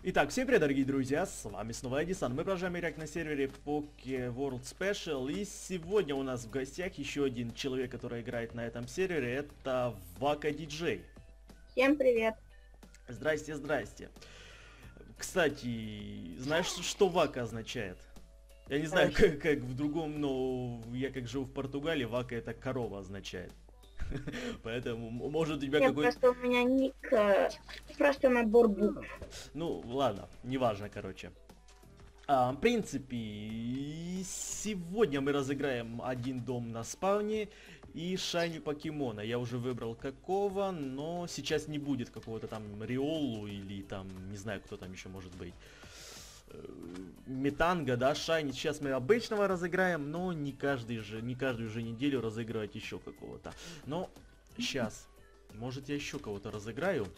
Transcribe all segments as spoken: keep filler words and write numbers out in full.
Итак, всем привет, дорогие друзья, с вами снова Эдисон. Мы продолжаем играть на сервере Poké World Special. И сегодня у нас в гостях еще один человек, который играет на этом сервере. Это Вака Диджей. Всем привет. Здрасте, здрасте. Кстати, знаешь, что Вака означает? Я не знаю, как, как в другом, но я как живу в Португалии, Вака это корова означает. Поэтому, может, у тебя Нет, какой-то... просто у меня ник, э, просто набор букв. Ну, ладно, неважно, короче. А, в принципе, сегодня мы разыграем один дом на спавне и шайни покемона. Я уже выбрал какого, но сейчас не будет какого-то там Риолу или там, не знаю, кто там еще может быть. Метанга, да, шайни. Сейчас мы обычного разыграем, но не каждый же, не каждую же неделю разыгрывать еще какого-то. Но сейчас, может, я еще кого-то разыграю.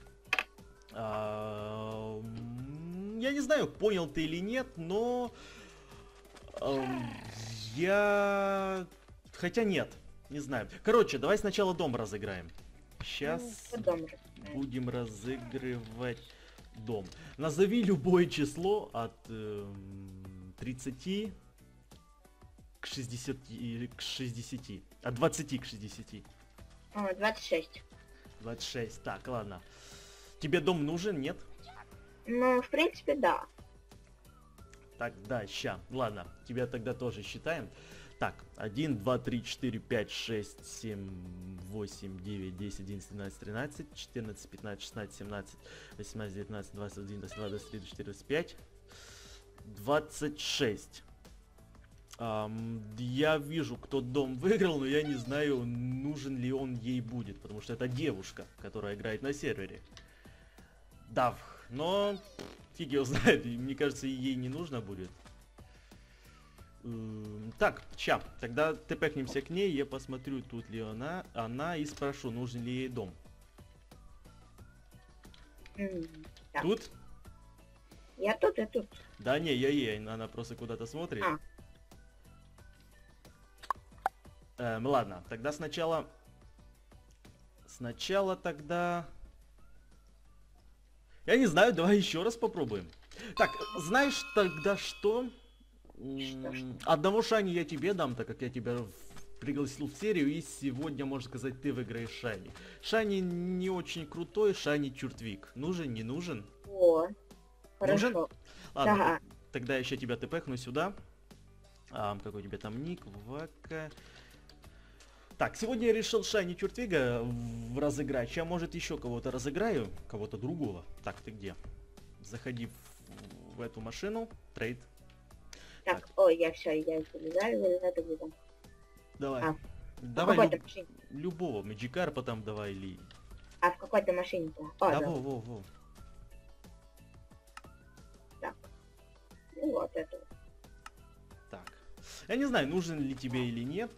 А, я не знаю, понял ты или нет, но а, я, хотя нет, не знаю. Короче, давай сначала дом разыграем. Сейчас будем разыгрывать дом. Назови любое число от э, тридцати к шестидесяти, к шестидесяти, от двадцати к шестидесяти. О, двадцать шесть. двадцать шесть. Так, ладно. Тебе дом нужен, нет? Ну, в принципе, да. Так, да, ща. Ладно, тебя тогда тоже считаем. Так, один, два, три, четыре, пять, шесть, семь, восемь, девять, десять, одиннадцать, двенадцать, тринадцать, четырнадцать, пятнадцать, шестнадцать, семнадцать, восемнадцать, девятнадцать, двадцать один, двадцать два, двадцать три, двадцать четыре, двадцать пять, двадцать шесть. Um, я вижу, кто дом выиграл, но я не знаю, нужен ли он ей будет, потому что это девушка, которая играет на сервере. Да, но фиг его знает, мне кажется, ей не нужно будет. Так, ща, тогда тпхнемся к ней, я посмотрю, тут ли она, она и спрошу, нужен ли ей дом. Mm, да. Тут? Я тут и тут. Да не, я ей, она просто куда-то смотрит. А. Эм, ладно, тогда сначала... Сначала тогда... Я не знаю, давай еще раз попробуем. Так, знаешь тогда что? Что, что? Одного шайни я тебе дам, так как я тебя пригласил в серию, и сегодня, можно сказать, ты выиграешь шайни. Шайни не очень крутой, шайни Чуртвик. Нужен, не нужен? О, нужен? хорошо. Ладно, Ага. тогда я еще тебя тпхну сюда. А, какой у тебя там ник? Вака. Так, сегодня я решил шайни Чуртвига разыграть. Сейчас, может, еще кого-то разыграю, кого-то другого. Так, ты где? Заходи в, в эту машину. Трейд. Так, так, ой, я все, я залезаю, залезаю, залезаю. Давай. А, давай в люб... машине? любого. Маджикарпа там давай или... А в какой-то машине-то? О, да, да. во, во, во. Так. Ну вот это. Так. Я не знаю, нужен ли тебе или нет.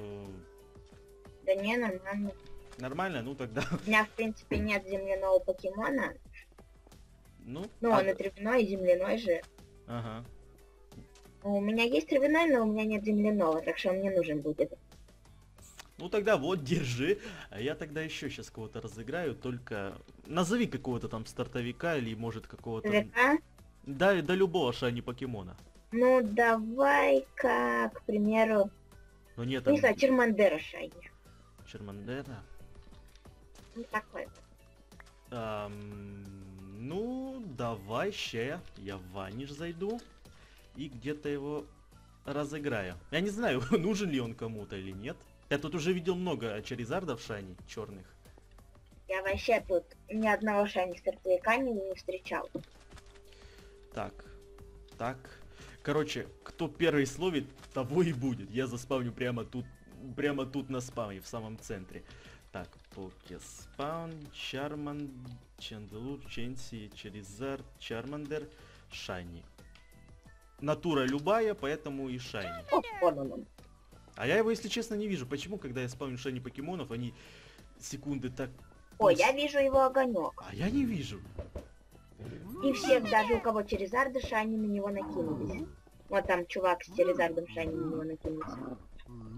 Да не, нормально. Нормально? Ну тогда... У меня, в принципе, нет земляного покемона. Ну? Ну, а... он и травяной, и земляной же. Ага. У меня есть травяной, но у меня нет земляного, так что он мне нужен будет. Ну тогда вот, держи. А я тогда еще сейчас кого-то разыграю, только... Назови какого-то там стартовика или может какого-то... Стартовика? Да, да любого шайни покемона. Ну, давай-ка, к примеру... Ну нет, не там... знаю, Чермандера шайни. Чермандера? Ну, такой. Эм, ну, давай, ща я в ваниш зайду и где-то его разыграю. Я не знаю, нужен ли он кому-то или нет. Я тут уже видел много Чаризардов шайни черных. Я вообще тут ни одного шайни стартовика не встречал. Так, так. Короче, кто первый словит, того и будет. Я заспавню прямо тут, прямо тут на спавне, в самом центре. Так, Покеспаун, Чарман, Чанделур, Ченси, Чаризард, Чармандер, шайни. Натура любая, поэтому и шайни. О, вон он. А я его, если честно, не вижу. Почему, когда я спавню шайни покемонов, они секунды так... Ой, я вижу его огонек. А я не вижу. И все, даже у кого Чаризарда, шайни на него накинулись. Вот там чувак с Чаризардом шайни на него накинулся.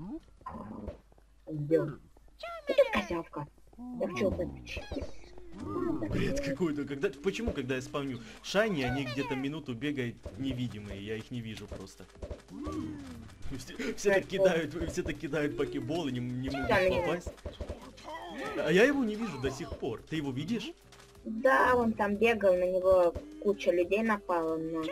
Где? Это козявка. Я хочу выключить. Бред какой-то. Когда, почему, когда я спавню шайни, они где-то минуту бегают невидимые, я их не вижу просто. Все, все так кидают, все так кидают покеболы, не, не могут попасть. А я его не вижу до сих пор. Ты его видишь? Да, он там бегал, на него куча людей напала, но...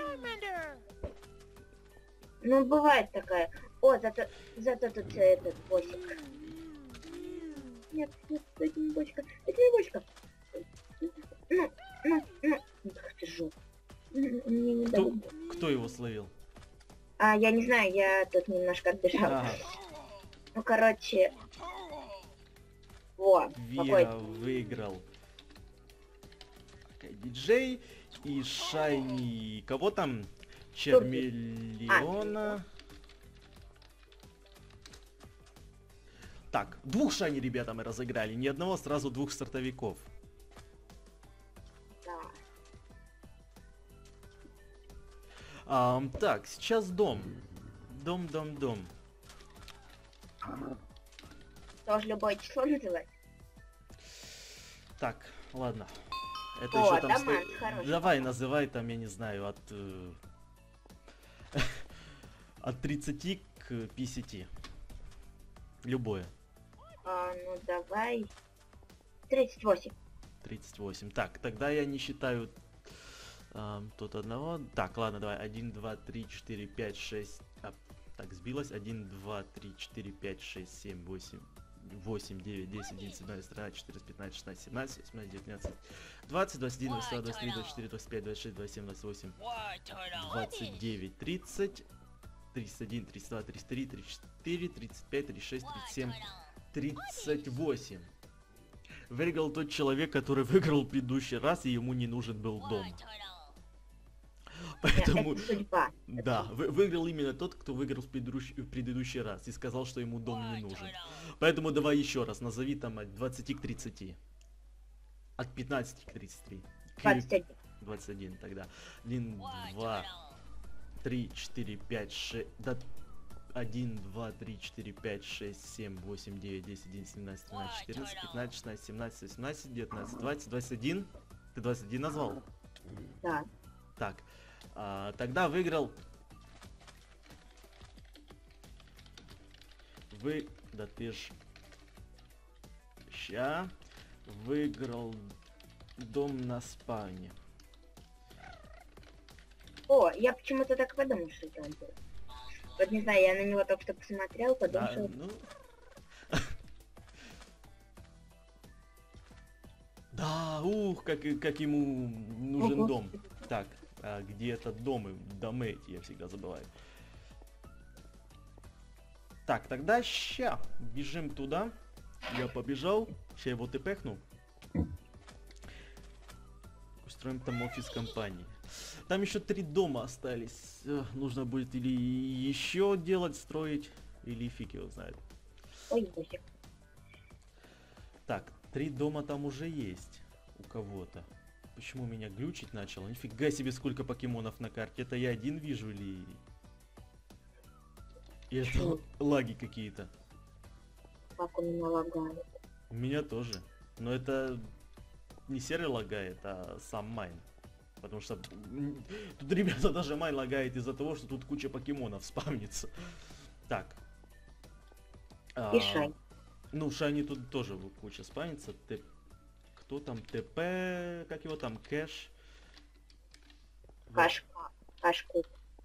Ну, бывает такая. О, зато, зато тут этот босик. Нет, нет, это не бочка, это не бочка. Ну, ну, ну. Ах ты жук. Мне не Кто, дали. кто его словил? А, я не знаю, я тут немножко отбежал. Ага. Ну, короче... Во, Вера какой... выиграл диджей и Шайни. Кого там? Чермелиона. Так, двух Шайни ребята мы разыграли. Ни одного, сразу двух стартовиков. Да. А, так, сейчас дом. Дом, дом, дом. Тоже любое число называть? Так, ладно. Это О, еще там дома, стоит. хороший. Давай, называй там, я не знаю, от... э, от тридцати к пятидесяти. Любое. А, ну, давай... тридцать восемь. тридцать восемь. Так, тогда я не считаю а, тут одного. Так, ладно, давай. один, два, три, четыре, пять, шесть. А, так, сбилось. один, два, три, четыре, пять, шесть, семь, восемь. восемь, девять, десять, одиннадцать, двенадцать, тринадцать, четырнадцать, пятнадцать, шестнадцать, семнадцать, восемнадцать, девятнадцать, двадцать, двадцать один, двадцать два, двадцать три, двадцать четыре, двадцать пять, двадцать шесть, двадцать семь, двадцать восемь, двадцать девять, тридцать, тридцать один, тридцать два, тридцать три, тридцать четыре, тридцать пять, тридцать шесть, тридцать семь, тридцать восемь. Выиграл тот человек, который выиграл в предыдущий раз, и ему не нужен был дом. Поэтому, Это судьба. да, вы, выиграл именно тот, кто выиграл в предыдущий, в предыдущий раз и сказал, что ему дом не нужен. Поэтому давай еще раз, назови там от двадцати к тридцати. От пятнадцати к тридцати. двадцать один. двадцать один тогда. один, два, три, четыре, пять, шесть... Да, один, два, три, четыре, пять, шесть, семь, восемь, девять, десять, одиннадцать, двенадцать, тринадцать, четырнадцать, пятнадцать, шестнадцать, семнадцать, восемнадцать, девятнадцать, двадцать, двадцать один. Ты двадцать один назвал? Да. Так. А, тогда выиграл... Вы... Да ты ж... Ща... Выиграл дом на спавне. О, я почему-то так подумал, что это он был. Вот не знаю, я на него только что посмотрел, подумал, Да, что... ну... Да, ух, как, и- как ему нужен Ого. дом. Так, а где этот дом? И домы эти я всегда забываю. Так, тогда ща бежим туда. Я побежал. Ща его тпхну. Устроим там офис компании. Там еще три дома остались. Эх, нужно будет или еще делать, строить, или фиг его знает. Ой, босик. Так, три дома там уже есть у кого-то. Почему меня глючить начало? Нифига себе, сколько покемонов на карте. Это я один вижу или... Или это лаги какие-то? Как у меня лагает. У меня тоже. Но это не серый лагает, а сам майн. Потому что м, тут, ребята, даже майн лагает из-за того, что тут куча покемонов спавнится. Так. А, И Шай. Ну, Шайни тут тоже куча спавнится. Т... Кто там? ТП... Как его там? Кэш? Вот. Кашка. Кашку.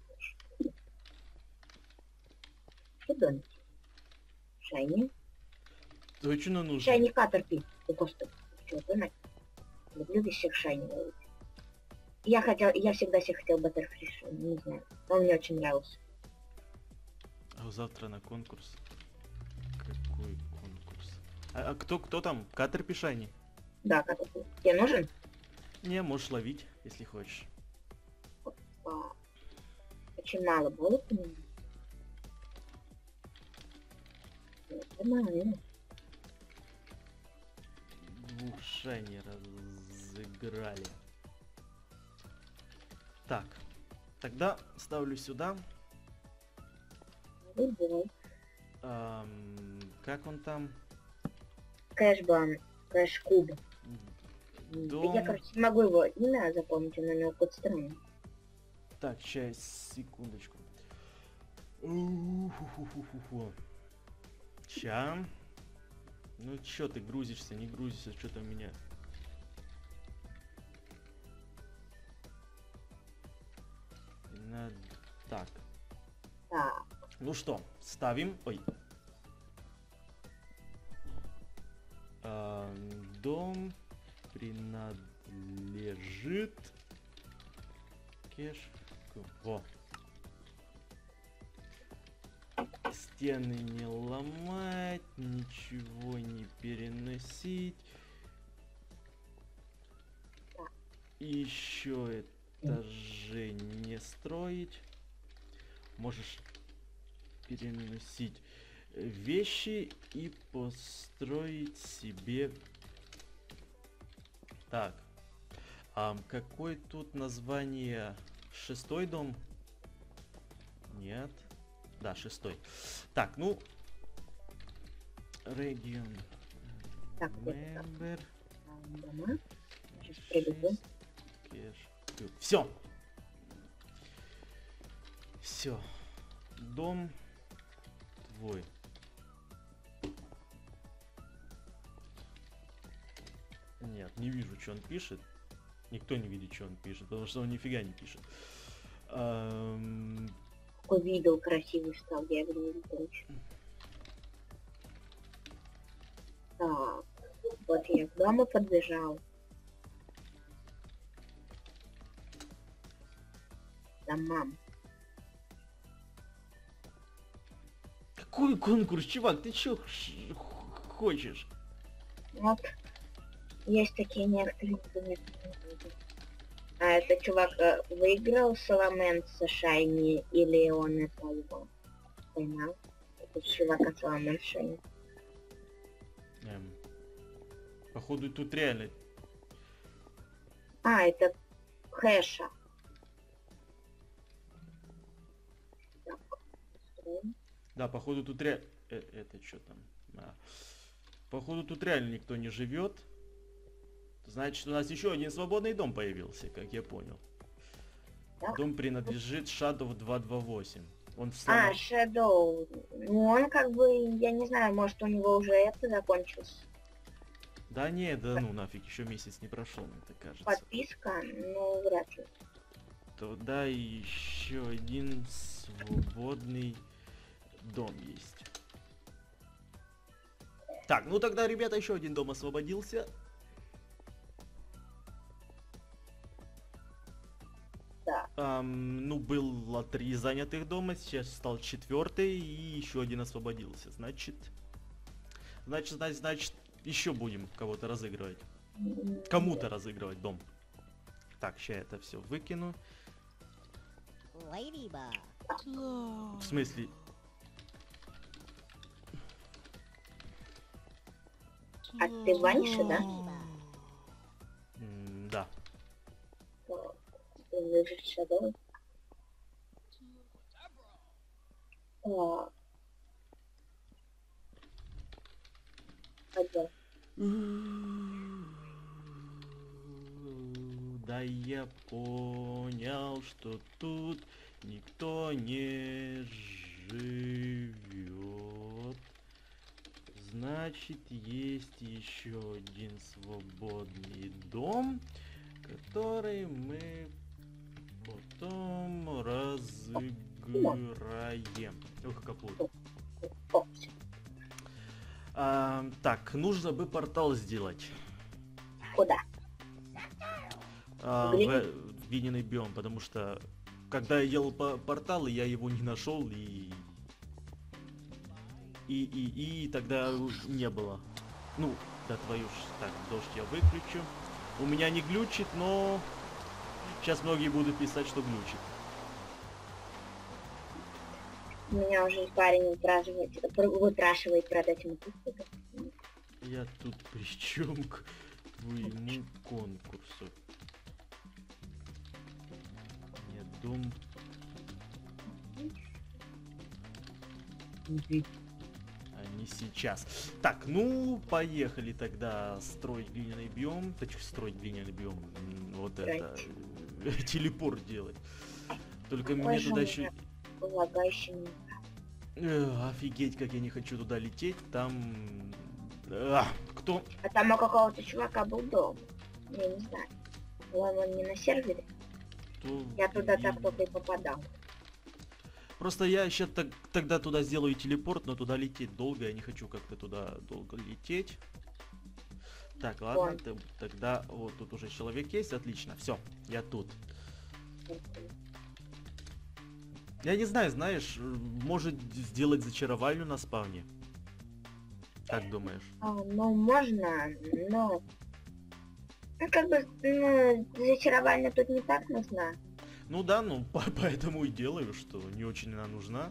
Что домик? Шайни. Точно нужно. Шайни Катерпи. Ты просто... Чё, думать? Люблю без всех Шайни ловить. Я хотел... Я всегда себе хотел Баттерфри Шайни, не знаю. Он мне очень нравился. А завтра на конкурс. Какой конкурс? А, а кто, кто там? Катерпи Шайни? Да, Катерпи. Тебе нужен? Не, можешь ловить, если хочешь. А, очень мало было у меня. Нормально. Двух Шайни разыграли. Так. Тогда ставлю сюда. Выбирай. Ам, как он там? Кэшбан. Кэш-куб. М, Дом. Я, короче, не могу его имя запомнить, оно у него какое-то странное. Так, сейчас, секундочку. Ща. Ну чё ты грузишься, не грузишься, что-то у меня. Надо... Так. Так, Ну что, ставим. Ой. А, дом принадлежит кеш. Во. Стены не ломать, ничего не переносить. Еще этажей не строить. Можешь переносить вещи и построить себе. Так. А какой тут название? Шестой дом? Нет. Да, шестой. Так, ну. Регион. так, где-то так. Member. Там дома. Сейчас прибегу. Все. Все. Дом твой. Нет, не вижу, что он пишет. Никто не видит, что он пишет, потому что он нифига не пишет. Эм, Какой видео красивый стал, я его не видел точно. Так, вот я к дому подбежал. Да, мам. Какой конкурс, чувак? Ты чё хочешь? Вот. Есть такие некоторые, кто не знает. А этот чувак э, выиграл Соломен с Шайни, или он это его поймал? Это чувака Соломен Шайни. Эм, походу тут реально. А, это Хэша. Так, строим. Да, походу тут реально... Э, это что там? А. Походу тут реально никто не живет. Значит, у нас еще один свободный дом появился, как я понял. Да. Дом принадлежит Shadow двести двадцать восемь. Он в А, самом... Shadow. Ну он как бы, я не знаю, может у него уже это закончилось. Да не, да ну нафиг, еще месяц не прошел, мне так кажется. Подписка, ну вряд ли. Туда еще один свободный дом есть. Так, ну тогда, ребята, еще один дом освободился. Да. Ам, ну, было три занятых дома, сейчас стал четвертый и еще один освободился. Значит, значит, значит, значит, еще будем кого-то разыгрывать. Кому-то разыгрывать дом. Так, сейчас это все выкину. В смысле? А ты Ваньша, да? М, да. Ты лежишь Shadow. А. Один. Да я понял, что тут никто не живет. Значит, есть еще один свободный дом, который мы потом разыграем. Ох, капут. О, всё. А, так, нужно бы портал сделать. Куда? А, В в, глиняный? в глиняный биом, потому что когда я делал по порталы, я его не нашел и и и и тогда не было. Ну, да твою ж, так, дождь я выключу. У меня не глючит, но сейчас многие будут писать, что глючит. Меня уже парень выпрашивает, выпрашивает продать ему пустоту. Я тут при чем к твоему конкурсу? Нет, дом. Они не сейчас. Так, ну, поехали тогда строить глиняный биом. Точнее, строить глиняный биом. м, Вот это. Телепорт делать. Только Какой мне же туда у еще... меня лагающий. Офигеть, как я не хочу туда лететь. Там... А, кто? А там у какого-то чувака был дом. Я не знаю. По-моему, он не на сервере. кто Я туда и- так только и попадал. Просто я сейчас тогда туда сделаю телепорт, но туда лететь долго. Я не хочу как-то туда долго лететь. Так, ладно, Вон. т- тогда вот тут уже человек есть, отлично. Все, я тут. Я не знаю, знаешь, э, может сделать зачаровальню на спавне. Как думаешь? А, ну, можно, но... Ну, как бы, ну, зачарование тут не так нужна. Ну да, ну по- поэтому и делаю, что не очень она нужна.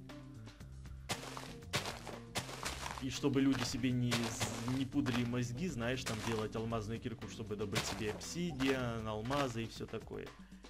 И чтобы люди себе не, з- не пудрили мозги, знаешь, там делать алмазную кирку, чтобы добыть себе обсидиан, алмазы и все такое.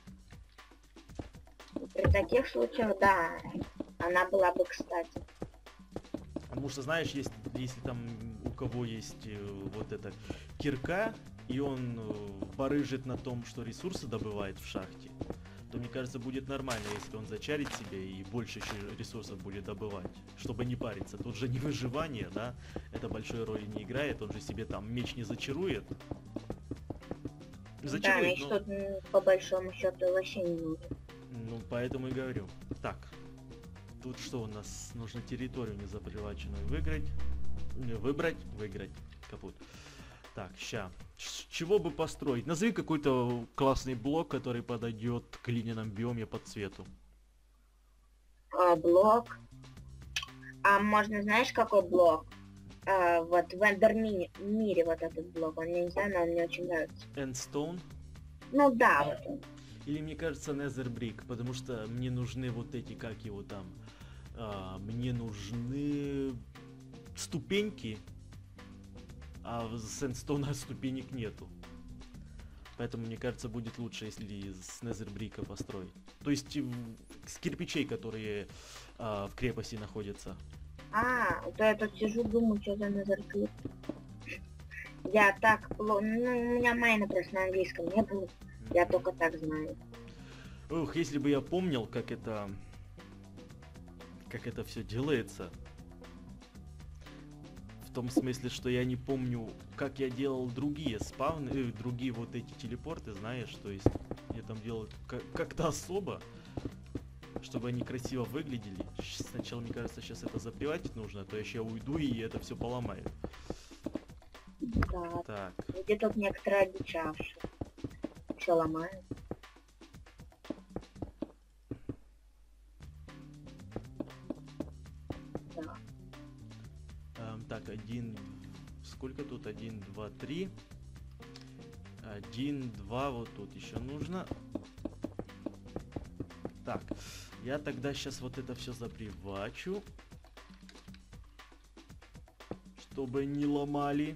При таких случаях, да, она была бы кстати. Потому что, знаешь, есть, если там у кого есть э, вот эта кирка, и он э, барыжит на том, что ресурсы добывает в шахте, то, мне кажется, будет нормально, если он зачарит себе и больше еще ресурсов будет добывать, чтобы не париться. Тут же не выживание, да, это большой роли не играет, он же себе там меч не зачарует. Да, Зачарует, меч но... тут, м, по большому счету, вообще не нужен. Ну, поэтому и говорю. Так, тут что у нас? Нужно территорию незаприваченную выиграть. Не, Выбрать, выиграть. Капут. Так, ща. С чего бы построить? Назови какой-то классный блок, который подойдет к глиняном биоме по цвету. А, блок. А можно, знаешь, какой блок? А, вот в Эндер Ми- мире вот этот блок. Он, я не знаю, но он мне очень нравится. Endstone? Ну да, вот он. Или мне кажется Nether Brick, потому что мне нужны вот эти, как его там, а, мне нужны ступеньки, а в Сэндстоуна ступенек нету. Поэтому, мне кажется, будет лучше, если с Незербрика построить. То есть в- с кирпичей, которые а, в крепости находятся. А, то я тут сижу, думаю, что за назарклип. Я так плохо... Ну, у меня майна просто на английском не было. Я только так знаю. Ух, если бы я помнил, как это... Как это все делается. В том смысле, что я не помню, как я делал другие спавны, э, другие вот эти телепорты, знаешь, то есть я там делал как- как-то особо, чтобы они красиво выглядели. Щ- Сначала, мне кажется, сейчас это заприватить нужно, а то я сейчас уйду и это все поломаю. Да, Так, где тут некоторые обещавшие. Все ломают. Да. эм, так, один, сколько тут? Один, два, три. Один, два, вот тут еще нужно. Так, я тогда сейчас вот это все запривачу. Чтобы не ломали.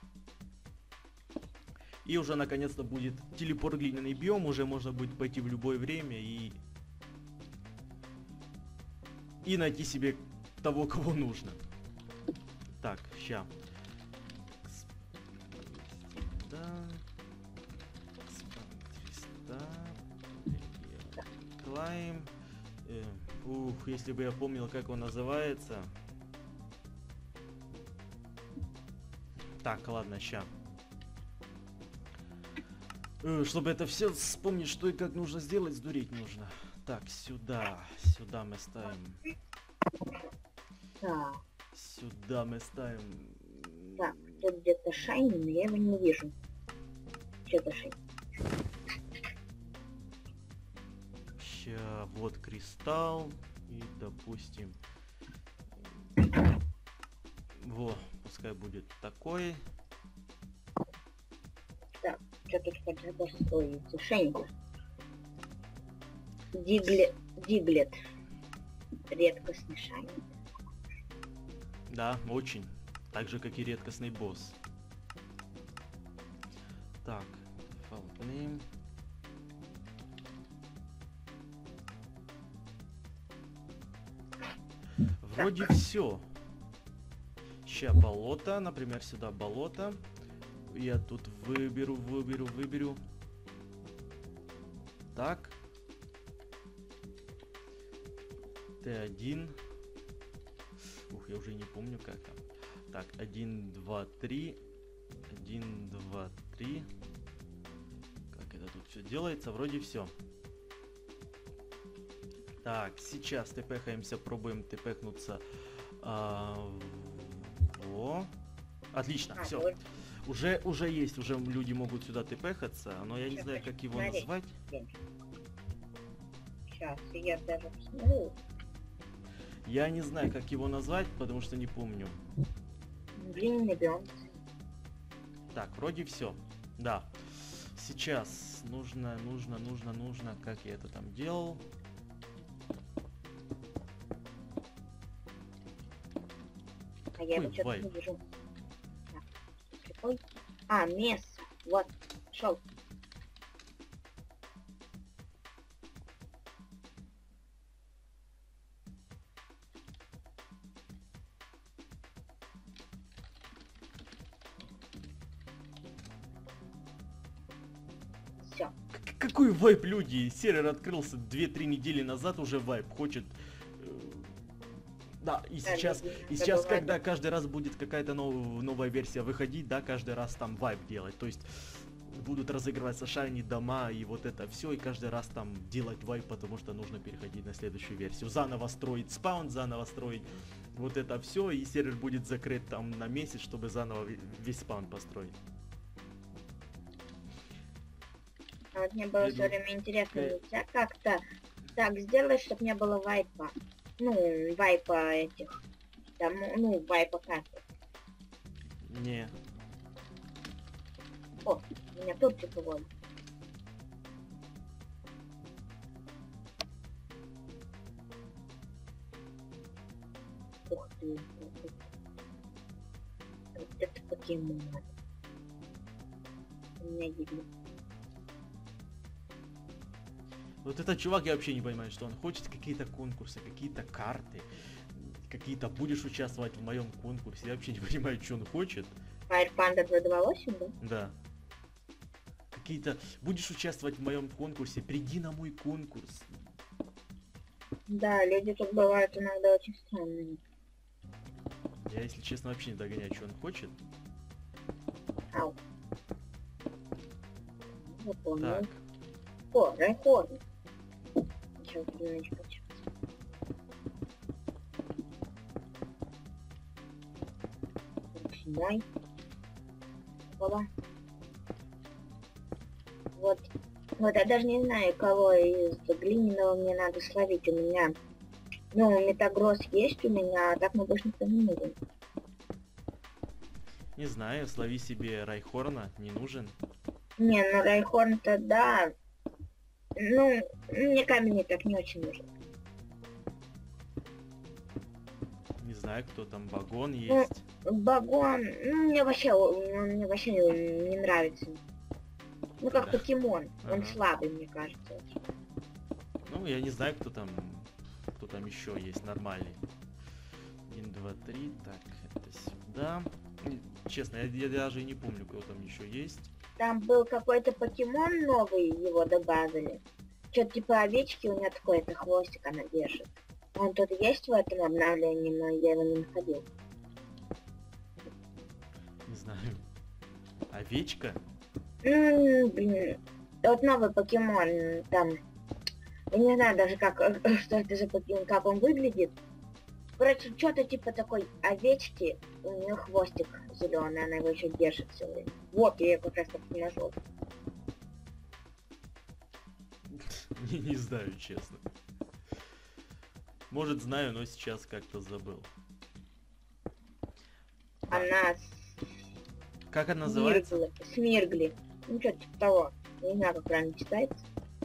И уже наконец-то будет телепорт глиняный биом. Уже можно будет пойти в любое время и... И найти себе того, кого нужно. Так, ща. Сюда. Клайм. Э, ух, если бы я помнил, как он называется. Так, ладно, ща. Э, чтобы это все вспомнить, что и как нужно сделать, сдуреть нужно. Так, сюда. Сюда мы ставим. Да. Сюда мы ставим. Так, тут где-то шайни, но я его не вижу. Что-то шайни. Ща, вот кристалл. И, допустим... Во, пускай будет такой. Так, что тут хоть запустится? Шайни. Диглет. Диглет. Редкостный шайни. Да, очень. Так же, как и редкостный босс. Так, default name. Вроде все. Ща болото, например, сюда болото. Я тут выберу, выберу, выберу. Так. Т один. Ух, я уже не помню как там. Так, один, два, три. один, два, три. Как это тут все делается? Вроде все. Так, сейчас тпхаемся, пробуем тпхнуться. А, во. Отлично, А, все. вот. Уже, уже есть, уже люди могут сюда тпхаться, но я не Щас, знаю, хочу как его посмотреть. назвать. Сейчас, я даже посмотрю. Я не знаю, как его назвать, потому что не помню. Длинный биом. Так, вроде все. Да. Сейчас нужно, нужно, нужно, нужно, как я это там делал. А я его Ой, что-то вайп. не вижу. Так, какой? А, место. Вот, шел. Все. К- Какой вайп, люди? Сервер открылся две-три недели назад, уже вайп хочет. э, Да, и Да, сейчас, люди и сейчас, забывают. когда каждый раз будет какая-то нов- новая версия выходить, да, каждый раз там вайп делать. То есть будут разыгрываться шайни, дома и вот это все, и каждый раз там делать вайп, потому что нужно переходить на следующую версию. Заново строить спаун, заново строить вот это все, и сервер будет закрыт там на месяц, чтобы заново ве- весь спаун построить. А вот мне было Иду. все время интересно, Э. нельзя как-то так сделать, чтобы не было вайпа. Ну, вайпа этих. Там, ну, вайпа карты. Не. О, меня тут типа вот. Ух ты. Вот это покемон. У меня видно. Вот этот чувак, я вообще не понимаю, что он хочет, какие-то конкурсы, какие-то карты, какие-то будешь участвовать в моем конкурсе. Я вообще не понимаю, что он хочет. Fire Panda два два восемь, да? Да. Какие-то будешь участвовать в моем конкурсе, приди на мой конкурс. Да, люди тут бывают иногда очень странные. Я, если честно, вообще не догоняю, что он хочет. Ау. Вот он. Так, О, Райхорн. Сейчас немножечко сейчас. Мой. Опа. Вот. Вот я даже не знаю, кого из глиняного мне надо словить. У меня, ну, метагросс есть у меня, а так мы больше никто не нужен. не знаю, слови себе Райхорна, не нужен. Не, ну Райхорн-то да. Ну, мне камень так не очень нужен. Не знаю, кто там, Багон есть. Багон, ну, мне вообще, он мне вообще не, не нравится. Ну, как Да. покемон. Он Ага. слабый, мне кажется. очень. Ну, я не знаю, кто там, кто там еще есть нормальный. Один, два, три, так, это сюда. М, Честно, я, я даже и не помню, кто там еще есть. Там был какой-то покемон новый, его добавили. Что-то типа овечки, у него такой-то хвостик она держит. Он тут есть в этом обновлении, но я его не находил. Не знаю. Овечка? Ну, блин. Вот новый покемон, там... Я не знаю даже, как, что это за покемон, как он выглядит. Короче, что-то типа такой овечки, у нее хвостик зеленый, она его еще держит все время. Вот, я ее как раз так и нашел. Не, не знаю, честно. Может, знаю, но сейчас как-то забыл. Она Как она называется? Смиргли. Смиргли. Ну, что-то типа того. Я не знаю, как правильно читается.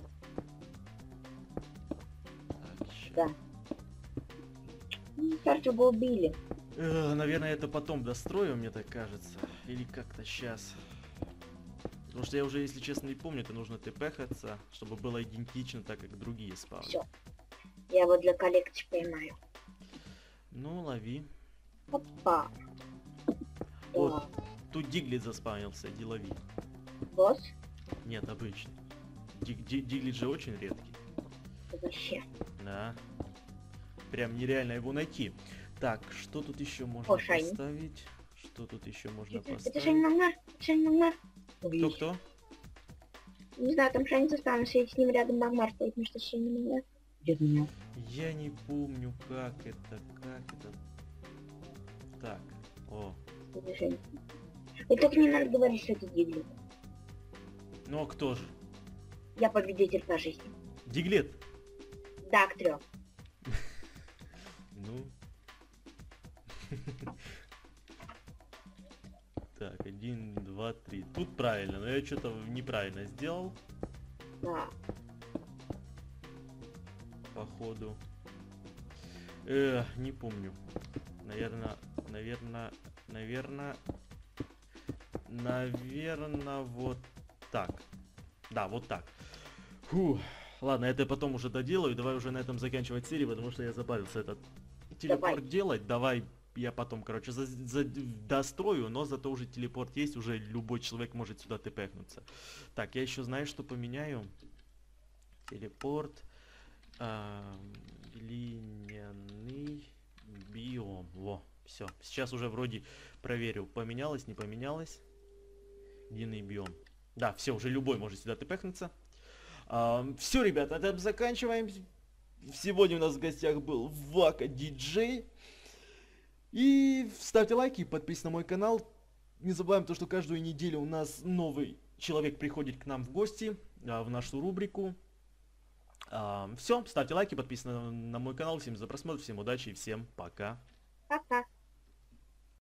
Так, ща. Да. Ну, кажется, его убили. Э, наверное, это потом дострою, мне так кажется. Или как-то сейчас. Потому что я уже, если честно, не помню, это нужно тпхаться, чтобы было идентично, так как другие спавны. Все. Я его для коллекции поймаю. Ну, лови. Опа. Вот, тут Диглит заспавнился, иди лови. Босс? Нет, обычный. Диг- ди- Диглит же очень редкий. Вообще. Да. Прям нереально его найти. Так, что тут еще можно О, шайни. поставить? Что тут еще можно Это, это поставить? Шайни Магнар. Шайни Магнар. Кто-кто? Не знаю, там Шайни застанусь, и с ним рядом Магмар стоит, потому что Шайни Магнар. Идет меня. Я не помню, как это, как это. Так, о. Движение. И только не надо говорить, что это Диглет. Ну а кто же? Я победитель по жизни. Диглет? Да, к трём. Ну. Так, один, два, три. Тут правильно, но я что-то неправильно сделал, Да. походу. Э, не помню. Наверное, наверное, наверное, наверное, вот так. Да, вот так. Фу. Ладно, это я потом уже доделаю. Давай уже на этом заканчивать серию, потому что я забавился этот телепорт Давай. делать. Давай я потом, короче, за- за- дострою, но зато уже телепорт есть, уже любой человек может сюда тпхнуться. Так, я еще знаю, что поменяю. Телепорт. а, Линяный биом. Во, все. Сейчас уже вроде проверил, поменялось, не поменялось. Линяный биом. Да, все, уже любой может сюда тпхнуться. Все, ребята, на этом заканчиваем. Сегодня у нас в гостях был Вака Диджей. И ставьте лайки, подписывайтесь на мой канал. Не забываем то, что каждую неделю у нас новый человек приходит к нам в гости, а, в нашу рубрику. Все, ставьте лайки, подписывайтесь на, на мой канал. Всем за просмотр, всем удачи и всем пока. Пока.